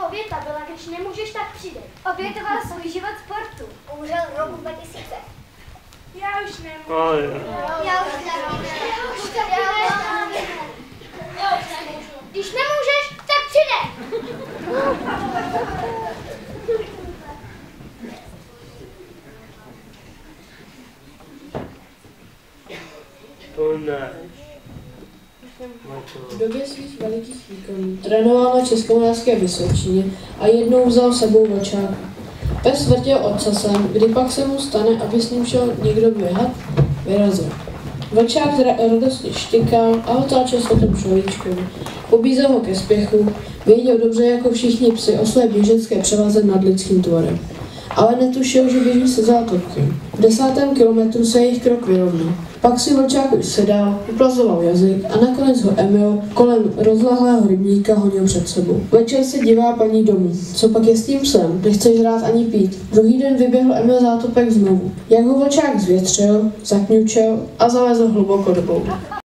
oběta byla, když nemůžeš, tak přijde. Obětovala svůj život sportu. Umřel roku 2000. Já už nemůžu. Já už nemůžu. Když nemůžeš, tak přijde. To ne. V době svých velikých výkonů trénoval na Českomoravské Vysočině a jednou vzal sebou vlčáka. Pes vrtěl ocasem, kdy pak se mu stane, aby s ním šel někdo běhat, vyrazil. Vlčák radostně štěkal a otáčel se tom človíčkovi. Pobízel ho ke spěchu, věděl dobře jako všichni psi o své běžecké převaze nad lidským tvorem. Ale netušil, že běží se zátopkem. V 10. kilometru se jejich krok vyrovnal. Pak si vlčák už sedal, uplazoval jazyk a nakonec ho Emil kolem rozlehlého rybníka honil před sebou. Večer se divá paní domů. Co pak je s tím psem? Nechce žrát ani pít. Druhý den vyběhl Emil zátopek znovu. Jak ho vlčák zvětřil, zakňučel a zalezl hluboko do boudy.